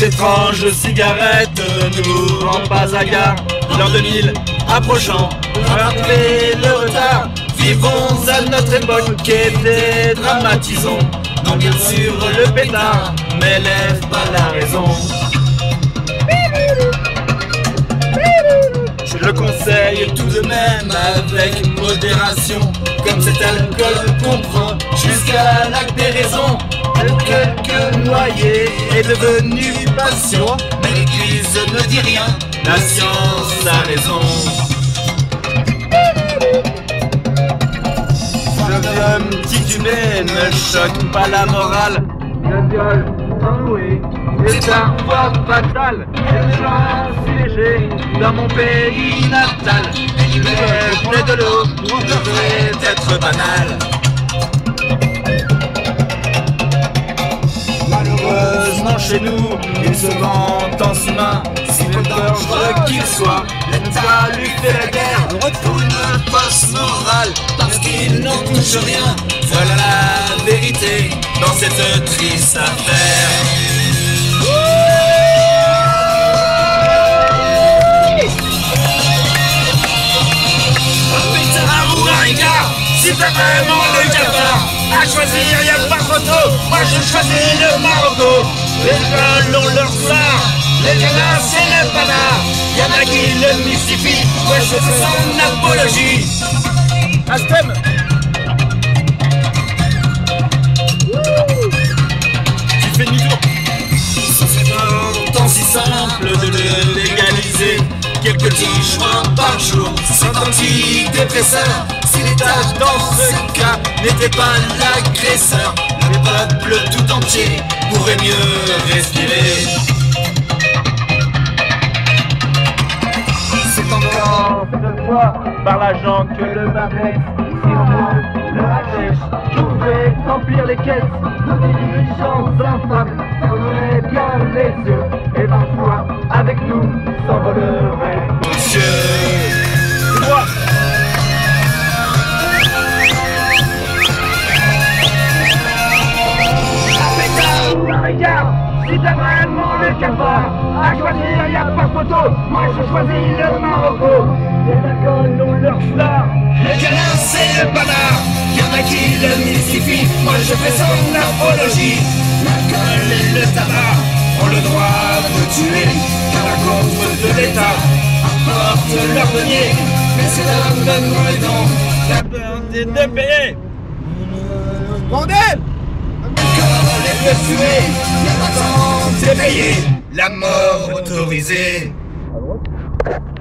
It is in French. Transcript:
Cette étrange cigarette ne nous rend pas à gare. L'an 2000 approchant, rattrapez le retard. Vivons à notre époque et dédramatisons. Non, bien sûr le pétard, mais lève pas la raison. Je le conseille tout de même avec modération. Comme cet alcool qu'on prend jusqu'à la déraison. Quelques noyés est devenu passion, mais l'église ne dit rien, la science a raison. Je viens tituler, ne choque pas la morale. Le viol enloué est un poids fatal. Les gens si légers dans mon pays natal. L'hiver de l'eau devrait être banal. Malheureusement chez nous, il se vend en sous-main. Si peu dangereux qu'il soit, l'État lui fait la guerre pour une passe morale, parce qu'il n'en touche rien. Voilà la vérité dans cette triste affaire. Oh putain, ou un gars, si t'as vraiment le cafard à choisir, y'a pas photo. Moi je choisis le Marocco. Les jeunes ont leur gloire, les canards c'est le panard. Y'en a qui le mystifient, ouais je fais son apologie. Astem. Tu fais demi-tour. C'est pourtant si simple de le légaliser. Quelques petits joints par jour, c'est antidépresseur. Si l'État dans ce cas n'était pas l'agresseur, le peuple tout entier pourrait mieux respirer. C'est encore cette fois par l'argent que le barret, si on le hachèche, pouvait remplir les caisses. Nos dirigeants infâmes fermeraient bien les yeux, et parfois avec nous s'envoleraient. Monsieur, droit. Regarde, si t'as vraiment le cafard à choisir, y'a pas photo. Moi je choisis le Marocco. Les alcools ont leur star, les canards c'est le panard. Y'en a qui le mystifient, moi je fais son apologie. L'alcool et le tabac ont le droit de tuer, car la cause de l'État apporte leur denier. Mais c'est l'homme donne-moi les dons, la peur c'est de payer. Bordel! Le tuer, y'a pas temps de payer, la mort autorisée.